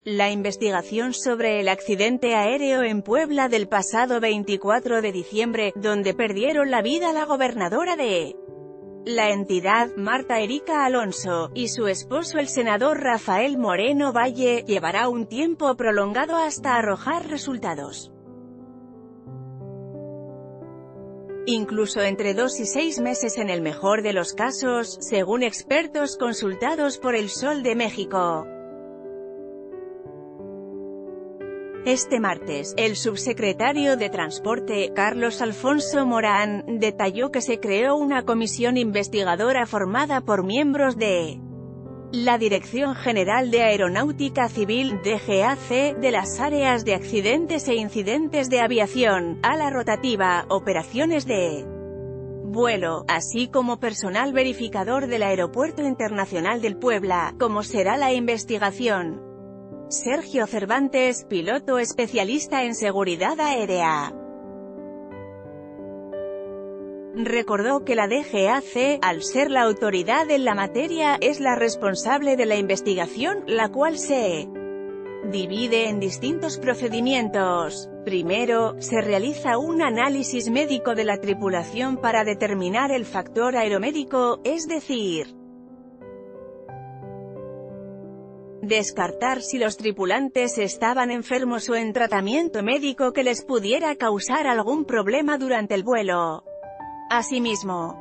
La investigación sobre el accidente aéreo en Puebla del pasado 24 de diciembre, donde perdieron la vida la gobernadora de la entidad, Marta Erika Alonso, y su esposo el senador Rafael Moreno Valle, llevará un tiempo prolongado hasta arrojar resultados. Incluso entre 2 y 6 meses en el mejor de los casos, según expertos consultados por El Sol de México. Este martes, el subsecretario de Transporte, Carlos Alfonso Morán, detalló que se creó una comisión investigadora formada por miembros de la Dirección General de Aeronáutica Civil, DGAC, de las áreas de accidentes e incidentes de aviación, ala rotativa, operaciones de vuelo, así como personal verificador del Aeropuerto Internacional del Puebla. ¿Cómo será la investigación? Sergio Cervantes, piloto especialista en seguridad aérea, recordó que la DGAC, al ser la autoridad en la materia, es la responsable de la investigación, la cual se divide en distintos procedimientos. Primero, se realiza un análisis médico de la tripulación para determinar el factor aeromédico, es decir, descartar si los tripulantes estaban enfermos o en tratamiento médico que les pudiera causar algún problema durante el vuelo. Asimismo,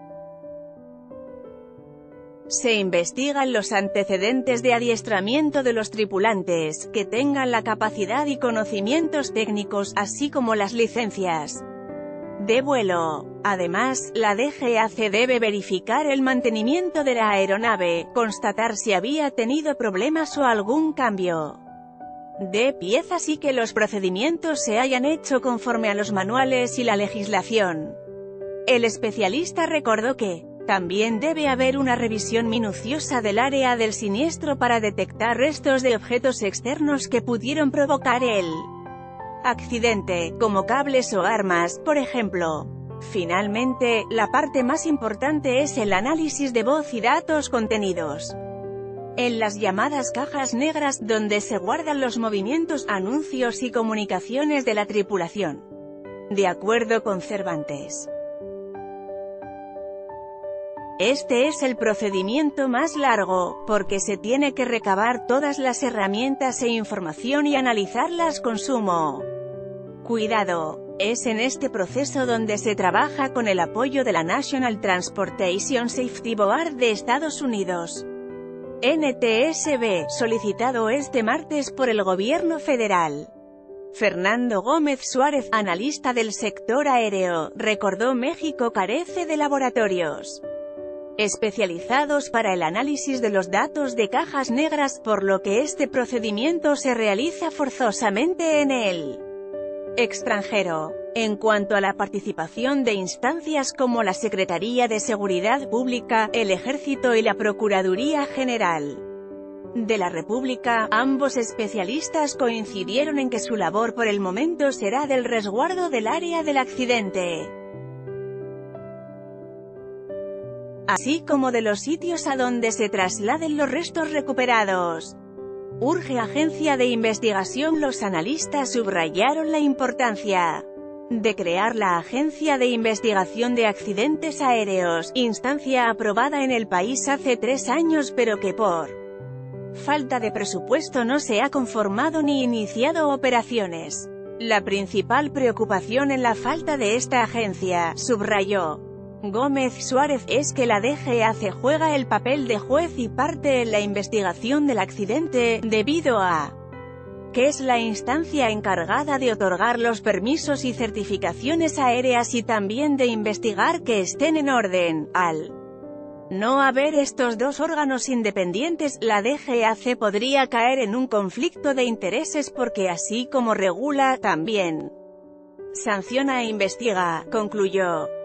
se investigan los antecedentes de adiestramiento de los tripulantes, que tengan la capacidad y conocimientos técnicos, así como las licencias de vuelo. Además, la DGAC debe verificar el mantenimiento de la aeronave, constatar si había tenido problemas o algún cambio de piezas y que los procedimientos se hayan hecho conforme a los manuales y la legislación. El especialista recordó que también debe haber una revisión minuciosa del área del siniestro para detectar restos de objetos externos que pudieron provocar el accidente, como cables o armas, por ejemplo. Finalmente, la parte más importante es el análisis de voz y datos contenidos en las llamadas cajas negras, donde se guardan los movimientos, anuncios y comunicaciones de la tripulación. De acuerdo con Cervantes, este es el procedimiento más largo, porque se tiene que recabar todas las herramientas e información y analizarlas con sumo cuidado. Es en este proceso donde se trabaja con el apoyo de la National Transportation Safety Board de Estados Unidos, NTSB, solicitado este martes por el gobierno federal. Fernando Gómez Suárez, analista del sector aéreo, recordó: México carece de laboratorios especializados para el análisis de los datos de cajas negras, por lo que este procedimiento se realiza forzosamente en el extranjero. En cuanto a la participación de instancias como la Secretaría de Seguridad Pública, el Ejército y la Procuraduría General de la República, ambos especialistas coincidieron en que su labor por el momento será del resguardo del área del accidente, así como de los sitios a donde se trasladen los restos recuperados. Urge agencia de investigación. Los analistas subrayaron la importancia de crear la Agencia de Investigación de Accidentes Aéreos, instancia aprobada en el país hace 3 años pero que por falta de presupuesto no se ha conformado ni iniciado operaciones. La principal preocupación en la falta de esta agencia, subrayó Gómez Suárez, es que la DGAC juega el papel de juez y parte en la investigación del accidente, debido a que es la instancia encargada de otorgar los permisos y certificaciones aéreas y también de investigar que estén en orden. Al no haber estos dos órganos independientes, la DGAC podría caer en un conflicto de intereses porque así como regula, también sanciona e investiga, concluyó.